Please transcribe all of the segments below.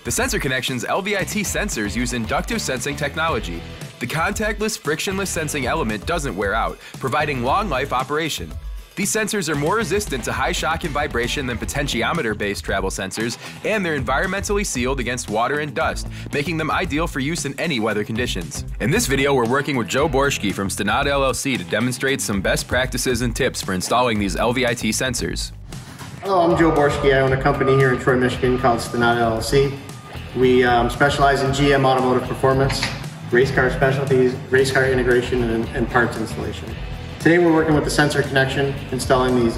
The Sensor Connection's LVIT sensors use inductive sensing technology. The contactless, frictionless sensing element doesn't wear out, providing long-life operation. These sensors are more resistant to high shock and vibration than potentiometer-based travel sensors, and they're environmentally sealed against water and dust, making them ideal for use in any weather conditions. In this video, we're working with Joe Borschke from Stenod LLC to demonstrate some best practices and tips for installing these LVIT sensors. Hello, I'm Joe Borschke. I own a company here in Troy, Michigan called Stenod LLC. We specialize in GM automotive performance, race car specialties, race car integration, and parts installation. Today we're working with the Sensor Connection, installing these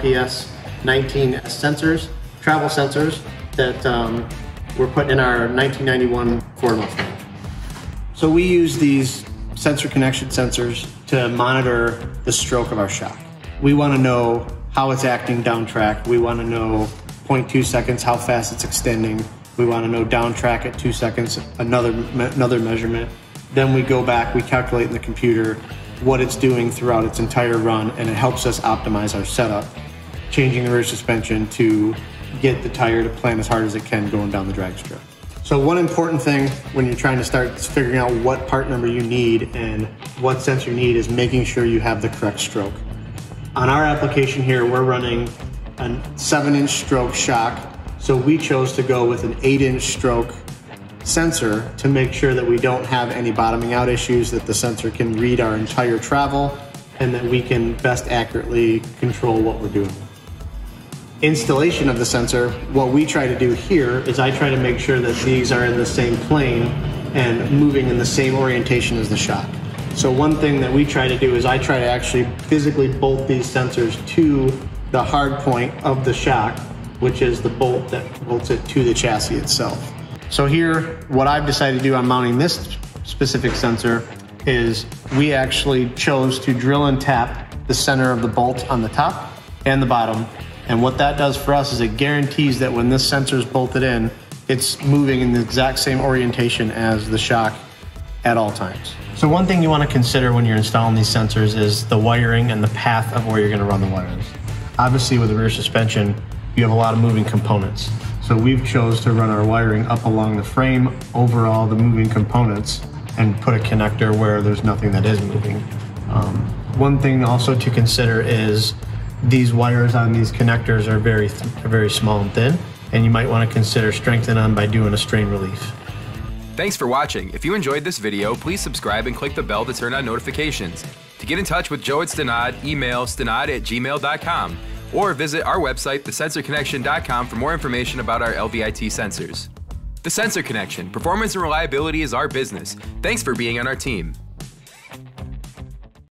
ILPS-19 sensors, travel sensors that were put in our 1991 Ford Mustang. So we use these Sensor Connection sensors to monitor the stroke of our shock. We want to know how it's acting down track. We want to know 0.2 seconds, how fast it's extending. We want to know down track at 2 seconds, another measurement. Then we go back, we calculate in the computer what it's doing throughout its entire run, and it helps us optimize our setup, changing the rear suspension to get the tire to plant as hard as it can going down the drag strip. So one important thing when you're trying to start figuring out what part number you need and what sensor you need is making sure you have the correct stroke. On our application here, we're running a 7-inch stroke shock, so we chose to go with an 8-inch stroke sensor to make sure that we don't have any bottoming out issues, that the sensor can read our entire travel, and that we can best accurately control what we're doing. Installation of the sensor, what we try to do here is I try to make sure that these are in the same plane and moving in the same orientation as the shock. So one thing that we try to do is I try to actually physically bolt these sensors to the hard point of the shock, which is the bolt that bolts it to the chassis itself. So here, what I've decided to do on mounting this specific sensor is we actually chose to drill and tap the center of the bolt on the top and the bottom. And what that does for us is it guarantees that when this sensor is bolted in, it's moving in the exact same orientation as the shock at all times. So one thing you want to consider when you're installing these sensors is the wiring and the path of where you're going to run the wires. Obviously with the rear suspension, you have a lot of moving components. So we've chose to run our wiring up along the frame over all the moving components and put a connector where there's nothing that is moving. One thing also to consider is these wires on these connectors are very small and thin, and you might want to consider strengthening them by doing a strain relief. Thanks for watching. If you enjoyed this video, please subscribe and click the bell to turn on notifications. To get in touch with Joe at Stenod, email stenod@gmail.com. or visit our website, thesensorconnection.com, for more information about our LVIT sensors. The Sensor Connection, performance and reliability is our business. Thanks for being on our team.